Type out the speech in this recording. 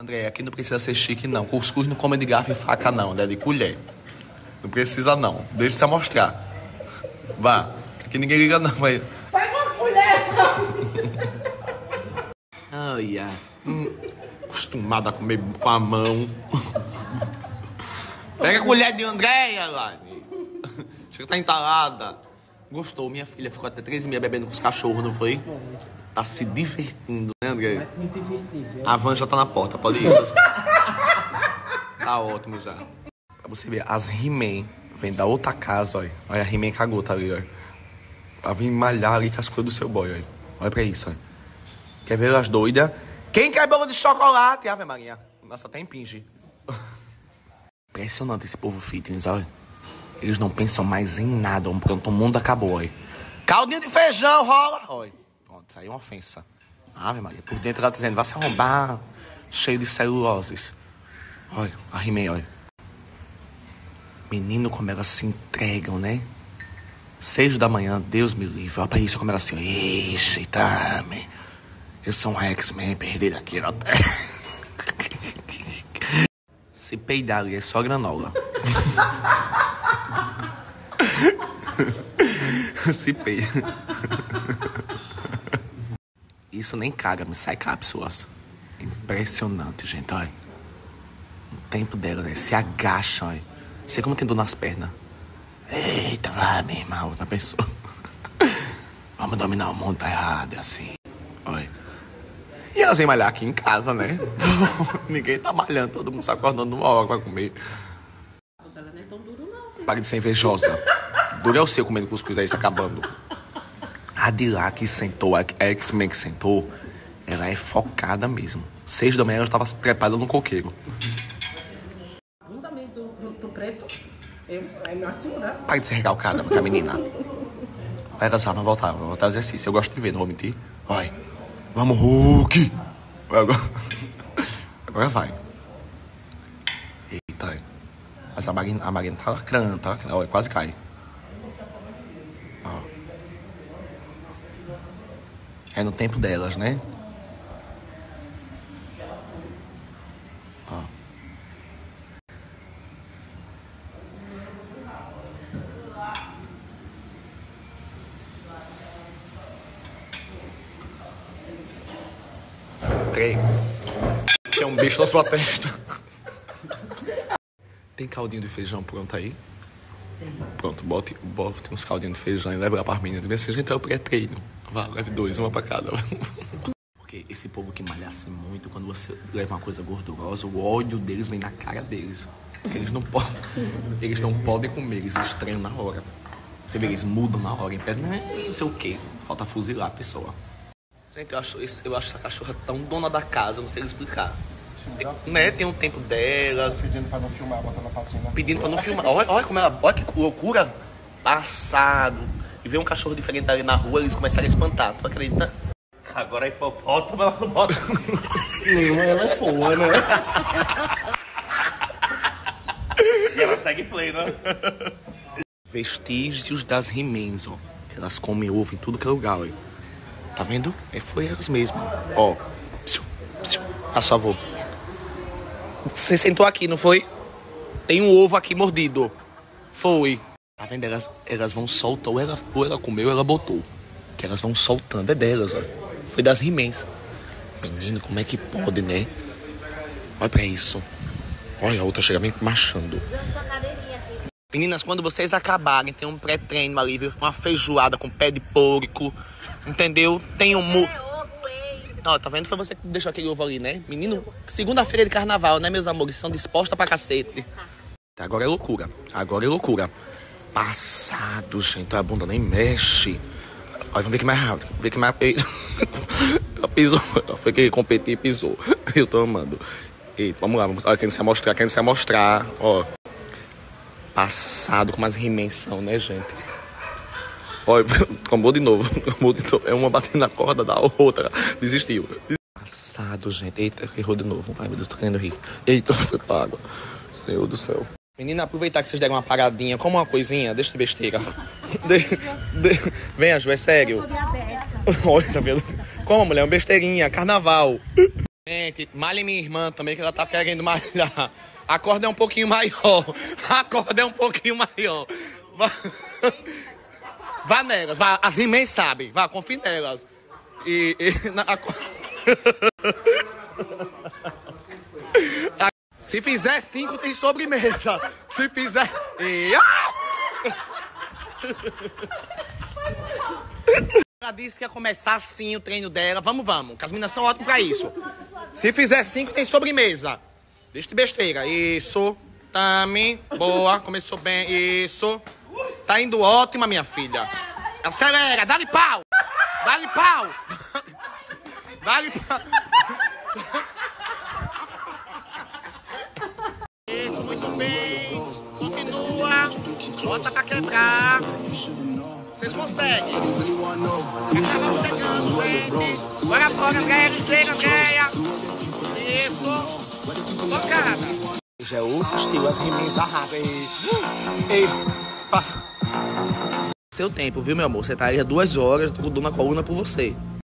André, aqui não precisa ser chique, não. Cuscuz não come de garfo e faca, não. É de colher. Não precisa, não. Deixa se amostrar. Vá. Aqui ninguém liga, não. Vai. Pega uma colher. Ai, ai. Acostumada a comer com a mão. Pega a colher de Andréia, Lani. Chega, tá entalada. Gostou, minha filha ficou até 3h30 bebendo com os cachorros, não foi? Tá se divertindo, né, André? Mas me divertir, viu? A van já tá na porta, pode ir. Tá ótimo já. Pra você ver, as He-Man vem da outra casa, olha. Olha, a He-Man cagou, tá ali, olha. Pra vir malhar ali com as coisas do seu boy, olha. Olha pra isso, olha. Quer ver as doidas? Quem quer bolo de chocolate? Ave Maria. Nossa, até impinge. Impressionante esse povo fitness, olha. Eles não pensam mais em nada. Pronto, o mundo acabou, olha. Caldinho de feijão, rola. Olha. Pronto, isso aí é uma ofensa. Ave Maria. Por dentro ela tá dizendo, vai se arrombar. Cheio de celuloses. Olha, a He-Man, olha. Menino, como elas se entregam, né? 6 da manhã, Deus me livre. Olha pra isso, como elas assim, ixi, tá, man. Eu sou um X-Men perdido aqui na terra. Se peidar ali é só granola. Se peida. Isso nem caga, me sai cápsulas. Impressionante, gente, olha. O tempo delas, né? Se agacham, olha. Sei como tem dor nas pernas. Eita, vai, minha irmã, outra pessoa. Vamos dominar o mundo, tá errado, é assim. Olha. E elas vêm malhar aqui em casa, né? Ninguém tá malhando, todo mundo se acordando numa hora pra comer. Ela não é tão duro, não. Pare de ser invejosa. Duro é o seu comendo cuscuz aí, se acabando. A de lá que sentou, a X-Men que sentou, ela é focada mesmo. 6 da manhã ela estava trepada no coqueiro. Bunda meio do preto é minha altura. Pare de ser recalcada, porque a menina. Vai casar, vamos voltar ao exercício. Eu gosto de ver, não vou mentir. Vai. Vamos, Hulk! Agora vai. Eita. Mas a Marina tá lacrando, tá? Olha, quase cai. Ó. É no tempo delas, né? Ó. Peraí. Tem um bicho na sua testa. Tem caldinho de feijão pronto aí? Pronto, bote uns caldinhos de feijão e leva lá para as meninas. Vê se a gente é o pré-treino. Vá, leve 2, uma para cada. Porque esse povo que malhasse muito, quando você leva uma coisa gordurosa, o ódio deles vem na cara deles. Porque eles não podem comer, eles estranham na hora. Você vê, eles mudam na hora, impedem, não sei o quê. Falta fuzilar a pessoa. Gente, eu acho essa cachorra tão dona da casa, não sei explicar. Né? Tem um tempo delas. Pedindo pra não filmar, botando a patinha. Pedindo pra não filmar. Olha como ela. Olha que loucura. Passado. E ver um cachorro diferente ali na rua, eles começaram a espantar. Tu acredita? Agora a hipopótamo ela não bota. Nenhuma ela é foa, né? E ela segue play, né? Vestígios das He-Mans, ó. Elas comem ovo em tudo que é lugar, ó. Tá vendo? Foi elas mesmo. Ó. Psiu, psiu. Faz favor. Você sentou aqui, não foi? Tem um ovo aqui mordido. Foi. Tá vendo? Elas vão soltar. Ou ela comeu ou ela botou. Que elas vão soltando. É delas, ó. Foi das He-Mans. Menino, como é que pode, né? Olha pra isso. Olha, a outra chega bem marchando. Meninas, quando vocês acabarem, tem um pré-treino ali, viu? Uma feijoada com pé de porco. Entendeu? Tem um Ó, tá vendo? Foi você que deixou aquele ovo ali, né? Menino, segunda-feira de carnaval, né, meus amores? São dispostas pra cacete. Agora é loucura. Agora é loucura. Passado, gente. A bunda nem mexe. Olha, vamos ver que mais rápido. Vamos ver que mais... Ela pisou. Ela foi que competir e pisou. Eu tô amando. Eita, vamos lá. Olha, quem se amostrar. Ó. Passado com umas rimensão, né, gente? Olha, tomou de novo. É uma batendo na corda da outra. Desistiu. Passado, gente. Eita, errou de novo. Ai, meu Deus, tô querendo rir. Eita, foi pra água. Senhor do céu. Menina, aproveitar que vocês deram uma paradinha. Como uma coisinha. Deixa de besteira. Venha, Ju, é sério. Eu sou diabética. Olha, tá vendo? Como, mulher? Uma besteirinha. Carnaval. Gente, malhe minha irmã também, que ela tá querendo malhar. A corda é um pouquinho maior. A corda é um pouquinho maior. Vá nelas, vá. As irmãs sabem. Vá, confie nelas. Se fizer 5, tem sobremesa. Se fizer... Ela disse que ia começar assim o treino dela. Vamos, que as meninas são ótimas pra isso. Se fizer 5, tem sobremesa. Deixa de besteira. Isso. Tami. Boa. Começou bem. Isso. Tá indo ótima, minha filha. Acelera. Dá-lhe pau. Dá-lhe pau. Dá-lhe pau. Isso, muito bem. Continua. Bota pra quebrar. Vocês conseguem. Vocês vão chegando, gente. Bora fora, Andréia. Ligeira, Andréia. Isso. Tocada. Já é outro estilo, as riminhas arrasam. Ei, passa. Seu tempo, viu, meu amor? Você tá aí há 2 horas, eu dou uma coluna por você.